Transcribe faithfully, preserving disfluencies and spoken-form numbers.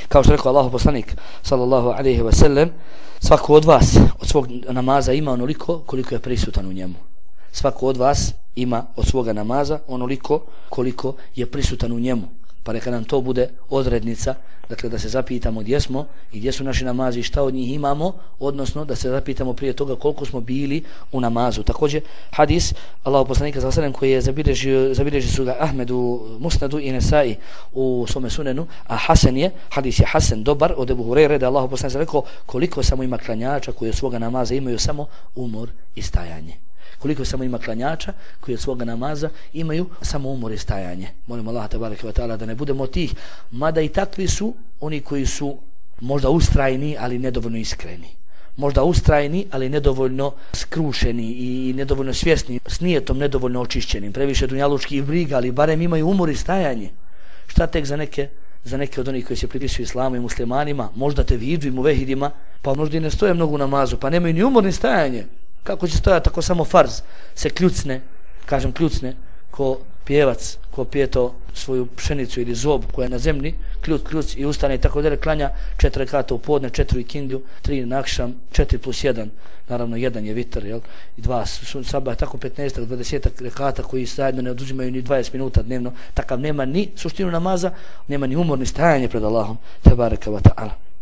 Kao što rekao Allahov poslanik sallallahu alejhi ve sellem, svako od vas od svog namaza ima onoliko koliko je prisutan u njemu. Svako od vas ima od svoga namaza onoliko koliko je prisutan u njemu. Pa neka nam to bude odrednica, dakle da se zapitamo gdje smo i gdje su naši namazi i šta od njih imamo, odnosno da se zapitamo prije toga koliko smo bili u namazu. Također hadis Allahov poslanika sallallahu alejhi ve sellem koji je zabilježio, zabilježio su ga Ahmed u Musnadu i Nesai u svome sunenu, a Hasan je, hadis je Hasan dobar od Ebu Hurajre da Allahov poslanik rekao koliko samo ima klanjača koji od svoga namaza imaju samo umor i stajanje. Koliko samo ima klanjača koji od svoga namaza imaju samo umor i stajanje. Molim Allah tebareke ve taala da ne budemo tih, mada i takvi su oni koji su možda ustrajni, ali nedovoljno iskreni. Možda ustrajni, ali nedovoljno skrušeni i nedovoljno svjesni, s nijetom nedovoljno očišćenim, previše dunjalučkih briga, ali barem imaju umor i stajanje. Šta tek za neke, za neke od onih koji se pripisuju islamu i muslimanima, možda te vidu i muvehidima, pa možda i ne stoje mnogo u namazu, pa nemaju ni umor ni stajanje. Kako će stojati tako samo farz se kljucne, kažem kljucne, ko pjevac, ko pijeto svoju pšenicu ili zob koja je na zemlji, kljuc, kljuc i ustane i tako dalje, klanja četiri rekata u podne, četiri ikindiju, tri nakšam, četiri plus jedan, naravno jedan je vitr, jel? I dva sabah, tako petnaest, dvadeset rekata koji zajedno ne oduzimaju ni dvadeset minuta dnevno, takav nema ni suštinu namaza, nema ni umor ni stajanje pred Allahom, tebareke ve taala.